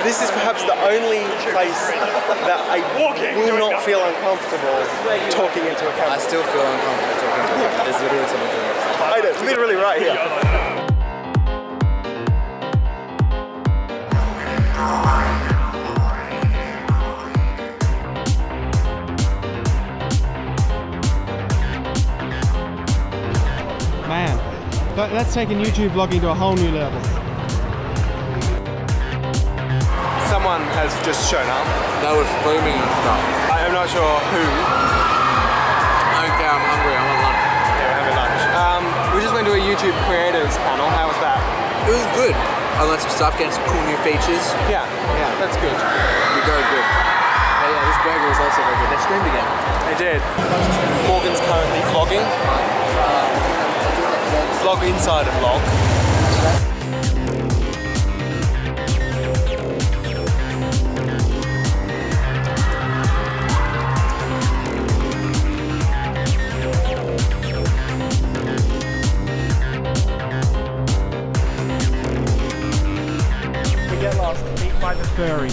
This is perhaps the only place that I will not feel uncomfortable talking into a camera. I still feel uncomfortable talking into a camera. There's literally something doing it. I know, it's literally right here. Man, that's taken YouTube vlogging to a whole new level. Someone has just shown up. They were filming and stuff. I am not sure who. I don't care, I'm hungry, I want lunch. Yeah, we're having lunch. We just went to a YouTube creators panel. How was that? It was good. I learned some stuff, getting some cool new features. Yeah, that's good. You're very good. But yeah, this burger was also very good. They streamed again. They did. Morgan's currently vlogging. Vlog inside a vlog. We get lost. Meet by the furry.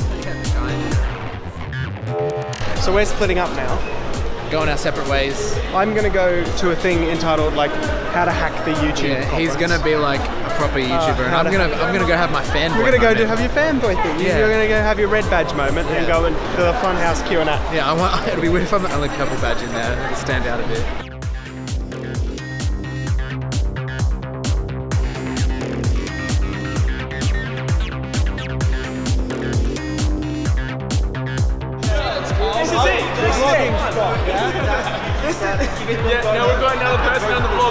So we're splitting up now. Going our separate ways. I'm gonna go to a thing entitled like how to hack the YouTube. Yeah, he's gonna be like a proper YouTuber, and I'm gonna go have my fanboy. You're gonna go moment. have your fanboy thing. Yeah. You're gonna go have your red badge moment and go and do the funhouse Q&A. Yeah, it'll be weird if I'm the only purple badge in there. It'll stand out a bit. Now we've got another person on the vlog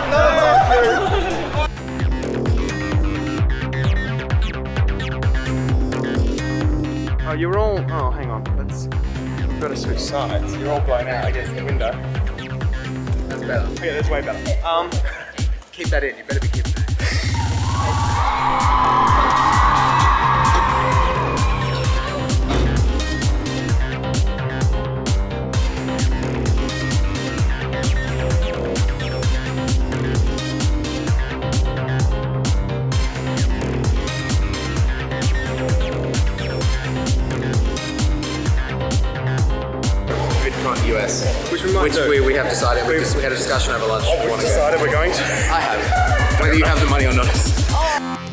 on. Oh, you're all. Oh, hang on. We've got to switch sides. You're all blown out against the window. That's better. Okay, that's way better. Keep that in. You better be keeping that in. VidCon US. Which we might do. We have decided, because we had a discussion over lunch. We've decided we're going to. I have. Whether you have the money or not.